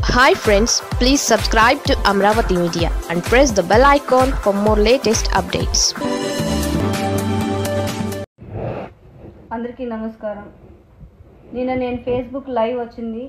Hi friends, please subscribe to Amravati Media and press the bell icon for more latest updates. అందరికీ నమస్కారం. నేను Facebook live వచ్చింది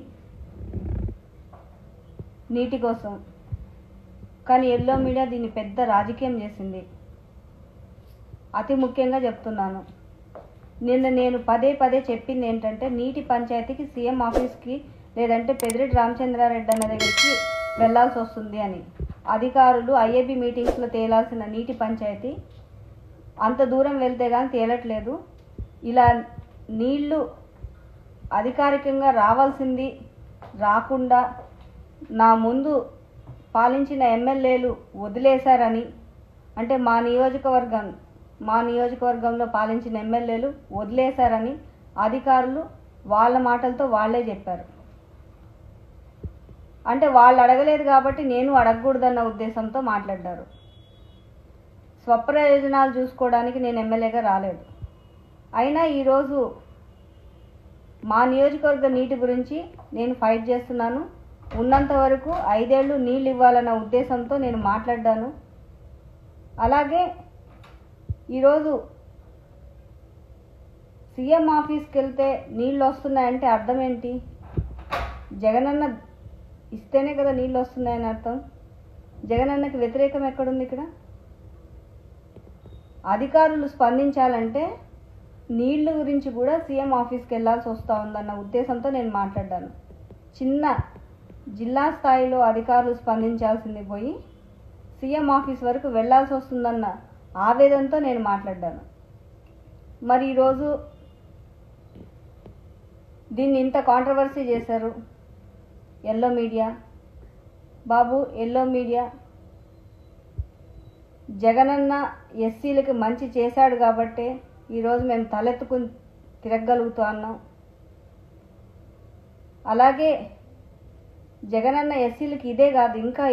నీటి కోసం, కానీ ఎల్లో మీడియా దీన్ని పెద్ద రాజకీయం చేసింది. అతి ముఖ్యంగా చెప్తున్నాను, నేను పదే చెప్పింది ఏంటంటే, నీటి పంచాయతీకి సీఎం ఆఫీస్కి లేదంటే పెద్దిరెడ్డి రామచంద్రారెడ్డి అన్న దగ్గరికి వెళ్లాల్సి వస్తుంది అని. అధికారులు ఐఏబీ మీటింగ్స్లో తేలాల్సిన నీటి పంచాయతీ అంత దూరం వెళ్తే కానీ తేలట్లేదు. ఇలా నీళ్లు అధికారికంగా రావాల్సింది రాకుండా నా ముందు పాలించిన ఎమ్మెల్యేలు వదిలేశారని, అంటే మా నియోజకవర్గంలో పాలించిన ఎమ్మెల్యేలు వదిలేశారని అధికారులు వాళ్ళ మాటలతో వాళ్ళే చెప్పారు. అంటే వాళ్ళు అడగలేదు కాబట్టి నేను అడగకూడదన్న ఉద్దేశంతో మాట్లాడారు. స్వప్రయోజనాలు చూసుకోవడానికి నేను ఎమ్మెల్యేగా రాలేదు. అయినా ఈరోజు మా నియోజకవర్గ నీటి గురించి నేను ఫైట్ చేస్తున్నాను. ఉన్నంత వరకు 5 ఏళ్ళు నీళ్ళు ఇవ్వాలన్న ఉద్దేశంతో నేను మాట్లాడాను. అలాగే ఈరోజు సీఎం ఆఫీస్కి వెళ్తే నీళ్ళు వస్తున్నాయంటే అర్థం ఏంటి? జగనన్న ఇస్తేనే కదా నీళ్ళు వస్తున్నాయని అర్థం. జగనన్నకి వ్యతిరేకం ఎక్కడుంది ఇక్కడ? అధికారులు స్పందించాలంటే నీళ్ళ గురించి కూడా సీఎం ఆఫీస్కి వెళ్ళాల్సి వస్తూ ఉందన్న ఉద్దేశంతో నేను మాట్లాడాను. చిన్న జిల్లా స్థాయిలో అధికారులు స్పందించాల్సింది పోయి సీఎం ఆఫీస్ వరకు వెళ్లాల్సి వస్తుందన్న ఆవేదనతో నేను మాట్లాడాను. మరి ఈరోజు దీన్ని ఇంత కాంట్రవర్సీ చేశారు yellow media. Babu, yellow media జగనన్న ఎస్సీలకి మంచి చేశాడు కాబట్టే ఈరోజు మేము తలెత్తుకుని తిరగగలుగుతున్నాం. అలాగే జగనన్న ఎస్సీలకి ఇదే కాదు, ఇంకా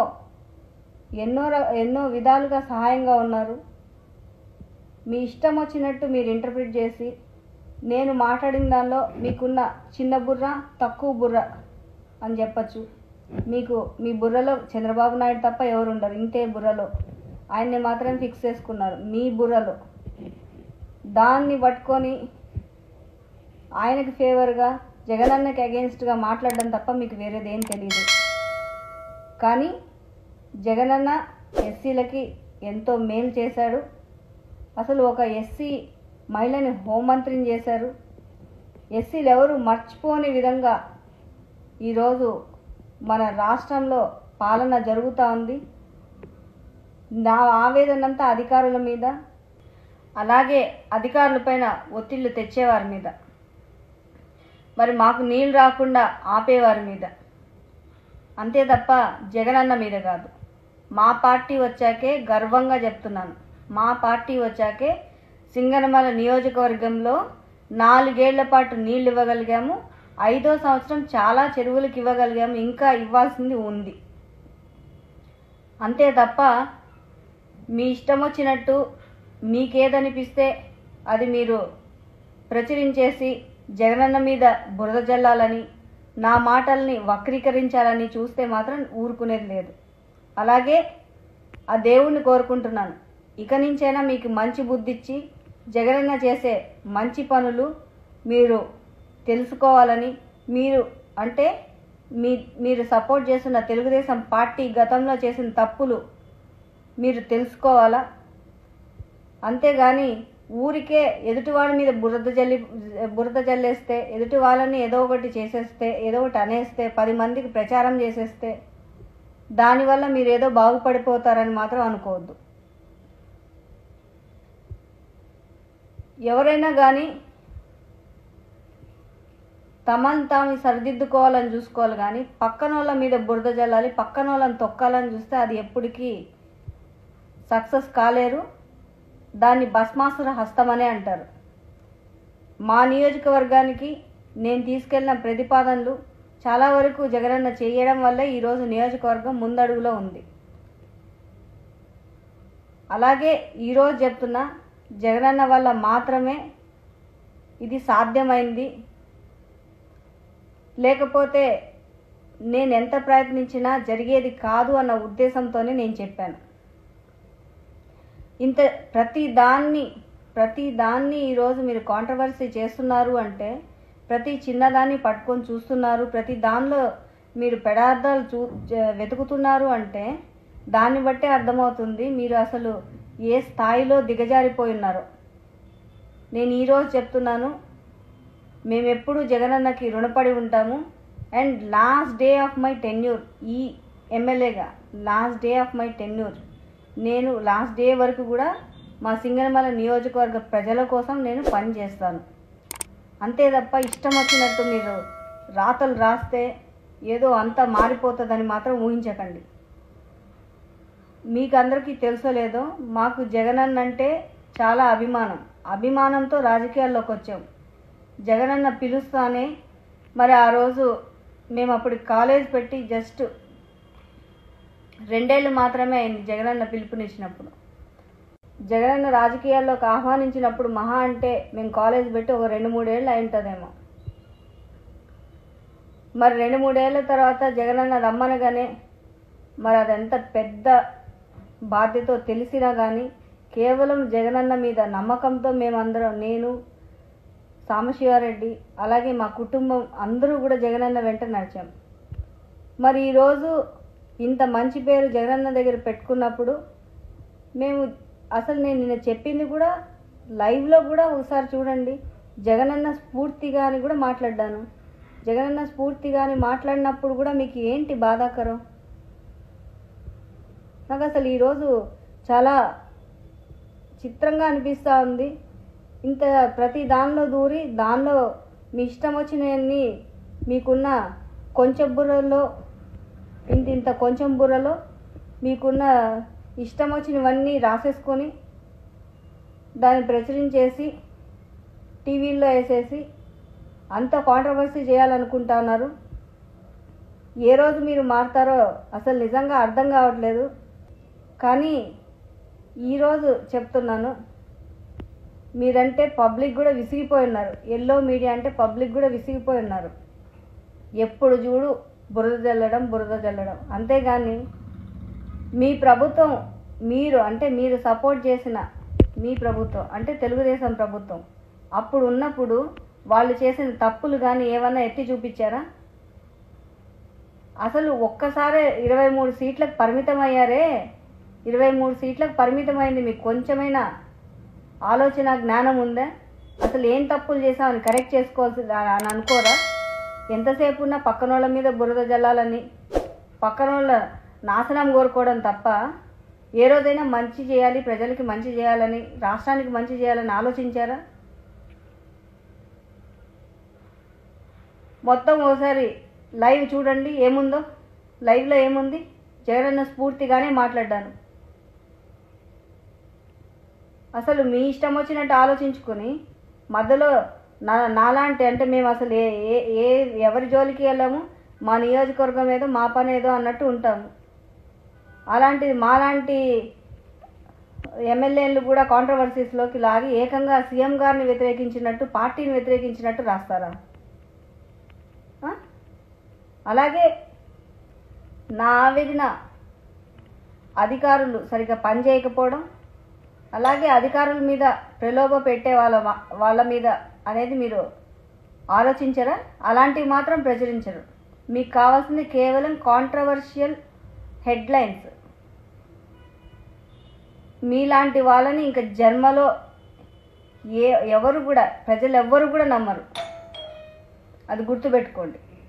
ఎన్నో విధాలుగా సహాయంగా ఉన్నారు. మీ ఇష్టం వచ్చినట్టు మీరు ఇంటర్ప్రిట్ చేసి, నేను మాట్లాడిన దానిలో మీకున్న చిన్న బుర్ర తక్కువ బుర్ర అని చెప్పచ్చు. మీ బుర్రలో చంద్రబాబు నాయుడు తప్ప ఎవరు ఉండరు. ఇంతే బుర్రలో ఆయన్ని మాత్రం ఫిక్స్ చేసుకున్నారు మీ బుర్రలో. దాన్ని పట్టుకొని ఆయనకి ఫేవర్గా జగనన్నకి అగెయిన్స్ట్గా మాట్లాడడం తప్ప మీకు వేరేదేం తెలియదు. కానీ జగనన్న ఎస్సీలకి ఎంతో మేలు చేశాడు. అసలు ఒక ఎస్సీ మహిళని హోంమంత్రిని చేశారు. ఎస్సీలు ఎవరు మర్చిపోని విధంగా ఈరోజు మన రాష్ట్రంలో పాలన జరుగుతూ ఉంది. నా ఆవేదనంతా అధికారుల మీద, అలాగే అధికారులపైన ఒత్తిళ్లు తెచ్చేవారి మీద, మరి మాకు నీళ్ళు రాకుండా ఆపేవారి మీద, అంతే తప్ప జగనన్న మీద కాదు. మా పార్టీ వచ్చాకే గర్వంగా చెప్తున్నాను, మా పార్టీ వచ్చాకే సింగనమల నియోజకవర్గంలో 4 ఏళ్ల పాటు నీళ్లు ఇవ్వగలిగాము. 5వ సంవత్సరం చాలా చెరువులకు ఇవ్వగలిగాము. ఇంకా ఇవ్వాల్సింది ఉంది. అంతే తప్ప మీ ఇష్టం వచ్చినట్టు మీకేదనిపిస్తే అది మీరు ప్రచురించేసి జగనన్న మీద బురద జల్లాలని, నా మాటల్ని వక్రీకరించాలని చూస్తే మాత్రం ఊరుకునేది లేదు. అలాగే ఆ దేవుణ్ణి కోరుకుంటున్నాను, ఇక నుంచైనా మీకు మంచి బుద్ధిచ్చి జగనన్న చేసే మంచి పనులు మీరు తెలుసుకోవాలని, మీరు సపోర్ట్ చేస్తున్న తెలుగుదేశం పార్టీ గతంలో చేసిన తప్పులు మీరు తెలుసుకోవాలా. అంతేగాని ఊరికే ఎదుటివాడి మీద బురద జల్లేస్తే, ఎదుటి వాళ్ళని ఏదో ఒకటి చేసేస్తే, ఏదో ఒకటి అనేస్తే, 10 మందికి ప్రచారం చేసేస్తే దానివల్ల మీరు ఏదో బాగుపడిపోతారని మాత్రం అనుకోవద్దు. ఎవరైనా కానీ తమను తాము సరిదిద్దుకోవాలని చూసుకోవాలి, కానీ పక్కన వాళ్ళ మీద బురద జల్లాలి, పక్కన వాళ్ళని తొక్కాలని చూస్తే అది ఎప్పటికీ సక్సెస్ కాలేరు. దాన్ని భస్మాసుర హస్తమనే అంటారు. మా నియోజకవర్గానికి నేను తీసుకెళ్లిన ప్రతిపాదనలు చాలా వరకు జగనన్న చేయడం వల్లే ఈరోజు నియోజకవర్గం ముందడుగులో ఉంది. అలాగే ఈరోజు చెప్తున్నా, జగనన్న వల్ల మాత్రమే ఇది సాధ్యమైంది. లేకపోతే నేను ఎంత ప్రయత్నించినా జరిగేది కాదు అన్న ఉద్దేశంతోనే నేను చెప్పాను. ఇంత ప్రతి దాన్ని ఈరోజు మీరు కాంట్రవర్సీ చేస్తున్నారు అంటే, ప్రతి చిన్నదాన్ని పట్టుకొని చూస్తున్నారు, ప్రతి దానిలో మీరు పెడార్థాలు వెతుకుతున్నారు అంటే దాన్ని బట్టే అర్థమవుతుంది మీరు అసలు ఏ స్థాయిలో దిగజారిపోయి ఉన్నారో. నేను ఈరోజు చెప్తున్నాను, మేమెప్పుడు జగనన్నకి రుణపడి ఉంటాము. And last day of my tenure, ఈ ఎమ్మెల్యేగా last day of my tenure, నేను లాస్ట్ డే వరకు కూడా మా సింగనమల నియోజకవర్గ ప్రజల కోసం నేను పని చేస్తాను. అంతే తప్ప ఇష్టం వచ్చినట్టు మీరు రాతలు రాస్తే ఏదో అంతా మారిపోతుందని మాత్రం ఊహించకండి. మీకు అందరికీ తెలుసో లేదో, మాకు జగనన్న అంటే చాలా అభిమానంతో రాజకీయాల్లోకి వచ్చాం. జగనన్న పిలుస్తానే, మరి ఆ రోజు మేము అప్పుడు కాలేజ్ పెట్టి జస్ట్ 2 ఏళ్ళు మాత్రమే అయింది జగనన్న పిలుపునిచ్చినప్పుడు. జగనన్న రాజకీయాల్లోకి ఆహ్వానించినప్పుడు మహా అంటే మేము కాలేజ్ పెట్టి ఒక 2-3 ఏళ్ళు అయి ఉంటుందేమో. మరి 2-3 ఏళ్ళ తర్వాత జగనన్న రమ్మనగానే, మరి అదెంత పెద్ద బాధ్యతో తెలిసినా కానీ కేవలం జగనన్న మీద నమ్మకంతో మేమందరం, నేను, సాంబశివారెడ్డి, అలాగే మా కుటుంబం అందరూ కూడా జగనన్న వెంట నడిచాం. మరి ఈరోజు ఇంత మంచి పేరు జగనన్న దగ్గర పెట్టుకున్నప్పుడు మేము అసలు నేను నిన్న చెప్పింది కూడా లైవ్లో కూడా ఒకసారి చూడండి. జగనన్న స్ఫూర్తిగా అని కూడా మాట్లాడ్డాను. జగనన్న స్ఫూర్తిగా అని మాట్లాడినప్పుడు కూడా మీకు ఏంటి బాధాకరం? నాకు అసలు ఈరోజు చాలా చిత్రంగా అనిపిస్తూ ఉంది. ఇంత ప్రతి దానిలో దూరి దానిలో మీ ఇష్టం వచ్చినవన్నీ మీకున్న కొంచెం బుర్రలో ఇంత కొంచెం బుర్రలో మీకున్న ఇష్టం వచ్చినవన్నీ రాసేసుకొని దాన్ని ప్రచురించేసి టీవీల్లో వేసేసి అంత కాంట్రవర్సీ చేయాలనుకుంటున్నారు. ఏ రోజు మీరు మారుతారో అసలు నిజంగా అర్థం కావట్లేదు. కానీ ఈరోజు చెప్తున్నాను, మీరంటే పబ్లిక్ కూడా విసిగిపోయి ఉన్నారు. ఎల్లో మీడియా అంటే పబ్లిక్ కూడా విసిగిపోయి ఉన్నారు. ఎప్పుడు చూడు బురద జల్లడం. అంతేగాని మీ ప్రభుత్వం, మీరు సపోర్ట్ చేసిన మీ ప్రభుత్వం అంటే తెలుగుదేశం ప్రభుత్వం అప్పుడు ఉన్నప్పుడు వాళ్ళు చేసిన తప్పులు కానీ ఏమన్నా ఎత్తి చూపించారా? అసలు ఒక్కసారి 23 సీట్లకు పరిమితం అయ్యారే. 23 సీట్లకు పరిమితమైంది మీకు కొంచెమైనా ఆలోచన జ్ఞానం ఉందా? అసలు ఏం తప్పులు చేసామని కరెక్ట్ చేసుకోవాల్సి అని అనుకోరా? ఎంతసేపు ఉన్నా పక్కనోళ్ళ మీద బురద జల్లాలని, పక్కనోళ్ళ నాశనం కోరుకోవడం తప్ప ఏ రోజైనా మంచి చేయాలి, ప్రజలకి మంచి చేయాలని, రాష్ట్రానికి మంచి చేయాలని ఆలోచించారా? మొత్తం ఓసారి లైవ్ చూడండి ఏముందో. లైవ్లో ఏముంది? జగనన్న స్ఫూర్తిగానే మాట్లాడ్డాను. అసలు మీ ఇష్టం వచ్చినట్టు ఆలోచించుకొని మధ్యలో నాలాంటి అంటే మేము అసలు ఎవరి జోలికి వెళ్ళాము, మా నియోజకవర్గం ఏదో మా పని ఏదో అన్నట్టు ఉంటాము. అలాంటిది మాలాంటి ఎమ్మెల్యేలు కూడా కాంట్రవర్సీస్లోకి లాగి ఏకంగా సీఎం గారిని వ్యతిరేకించినట్టు, పార్టీని వ్యతిరేకించినట్టు రాస్తారా? అలాగే నా ఆవేదన అధికారులు సరిగ్గా పనిచేయకపోవడం, అలాగే అధికారుల మీద ప్రలోభ పెట్టే వాళ్ళ మీద అనేది మీరు ఆలోచించరా? అలాంటివి మాత్రం ప్రచురించరు. మీకు కావాల్సింది కేవలం కాంట్రవర్షియల్ హెడ్లైన్స్. మీలాంటి వాళ్ళని ఇంకా జన్మలో ఎవరు కూడా, ప్రజలు ఎవ్వరు కూడా నమ్మరు. అది గుర్తుపెట్టుకోండి.